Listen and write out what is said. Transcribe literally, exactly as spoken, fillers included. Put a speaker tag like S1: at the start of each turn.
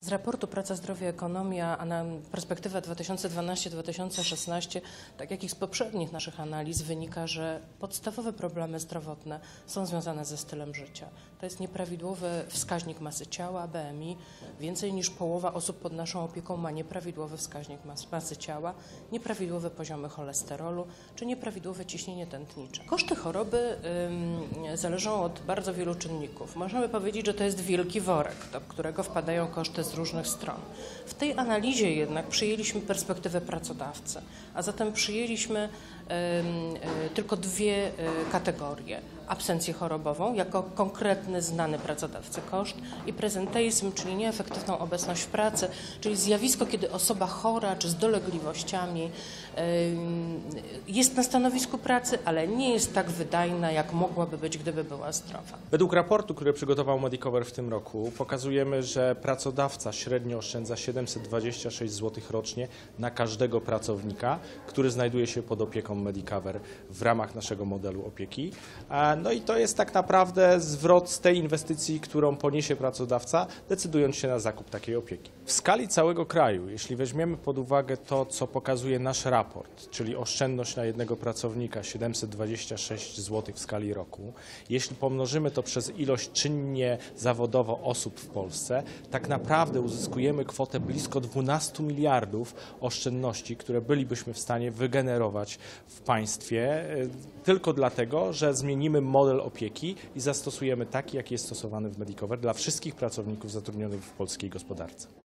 S1: Z raportu Praca, Zdrowie, Ekonomia, a na perspektywa dwa tysiące dwanaście do dwa tysiące szesnaście, tak jak i z poprzednich naszych analiz, wynika, że podstawowe problemy zdrowotne są związane ze stylem życia. To jest nieprawidłowy wskaźnik masy ciała, B M I. Więcej niż połowa osób pod naszą opieką ma nieprawidłowy wskaźnik mas masy ciała, nieprawidłowe poziomy cholesterolu czy nieprawidłowe ciśnienie tętnicze. Koszty choroby ym, zależą od bardzo wielu czynników. Można by powiedzieć, że to jest wielki worek, do którego wpadają koszty z różnych stron. W tej analizie jednak przyjęliśmy perspektywę pracodawcy, a zatem przyjęliśmy y, y, tylko dwie y, kategorie. Absencję chorobową jako konkretny, znany pracodawcy koszt i presenteizm, czyli nieefektywną obecność w pracy, czyli zjawisko, kiedy osoba chora czy z dolegliwościami y, jest na stanowisku pracy, ale nie jest tak wydajna, jak mogłaby być, gdyby była zdrowa.
S2: Według raportu, który przygotował Medicover w tym roku, pokazujemy, że pracodawca średnio oszczędza siedemset dwadzieścia sześć złotych rocznie na każdego pracownika, który znajduje się pod opieką Medicover w ramach naszego modelu opieki. No i to jest tak naprawdę zwrot z tej inwestycji, którą poniesie pracodawca, decydując się na zakup takiej opieki. W skali całego kraju, jeśli weźmiemy pod uwagę to, co pokazuje nasz raport, czyli oszczędność na jednego pracownika siedemset dwadzieścia sześć złotych w skali roku, jeśli pomnożymy to przez ilość czynnie zawodowo osób w Polsce, tak naprawdę uzyskujemy kwotę blisko dwunastu miliardów oszczędności, które bylibyśmy w stanie wygenerować w państwie tylko dlatego, że zmienimy model opieki i zastosujemy taki, jaki jest stosowany w Medicover dla wszystkich pracowników zatrudnionych w polskiej gospodarce.